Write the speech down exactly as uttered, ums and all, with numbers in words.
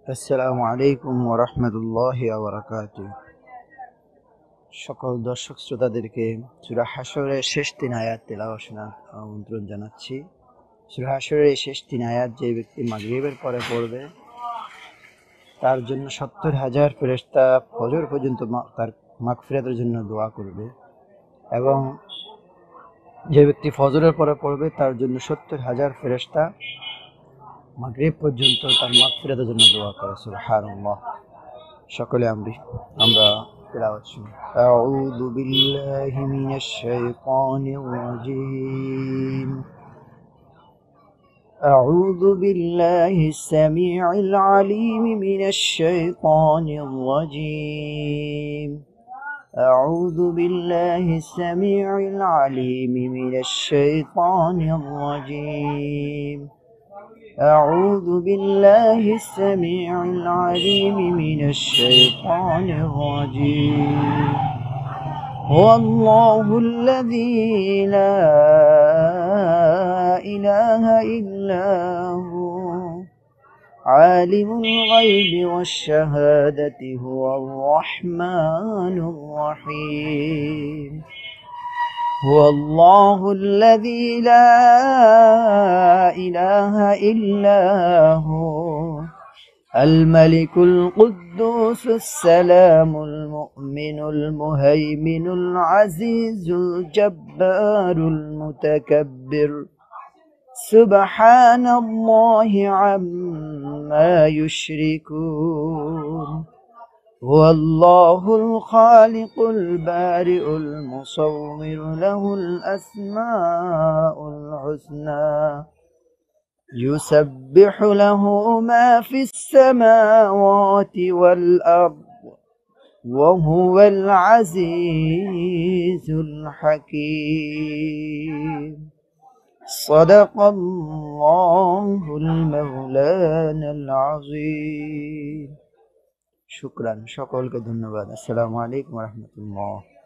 আসসালামু আলাইকুম ওয়া রাহমাতুল্লাহি ওয়া বারাকাতুহু। সকল দর্শক শ্রোতাদেরকে সূরা হাশরের শেষ তিন আয়াত তেলাওয়াত শোনার আমন্ত্রণ জানাচ্ছি। সূরা হাশরের এই শেষ তিন আয়াত যে ব্যক্তি মাগরিবের পরে পড়বে তার জন্য সত্তর হাজার ফেরেশতা ফজর পর্যন্ত তার মাগফিরাতের জন্য দোয়া করবে, এবং যে ব্যক্তি ফজরের পরে পড়বে তার জন্য সত্তর হাজার ফেরেশতা মাগরিব পর্যন্ত তার মাগফিরাতের জন্য দোয়া করে। সুবহানাল্লাহ। সকলে আমরি আমরা তেলাওয়াত শুনি। আউযু বিল্লাহি মিনাশ শাইতানির রাজীম। أعوذ بالله السميع العليم من الشيطان الرجيم. أعوذ بالله السميع العليم من الشيطان الرجيم. أعوذ بالله السميع العليم من الشيطان الرجيم. هو الله الذي لا إله إلا هو عالم الغيب والشهادة هو الرحمن الرحيم. هو الله الذي لا إله إلا هو الملك القدوس السلام المؤمن المهيمن العزيز الجبار المتكبر سبحان الله عما يشركون. هو الله الخالق البارئ المصور له الأسماء الحسنى يسبح له ما في السماوات والأرض وهو العزيز الحكيم. صدق الله المولانا العظيم. শুকরান, সকলকে ধন্যবাদ। আসসালামু আলাইকুম ওয়া রাহমাতুল্লাহ।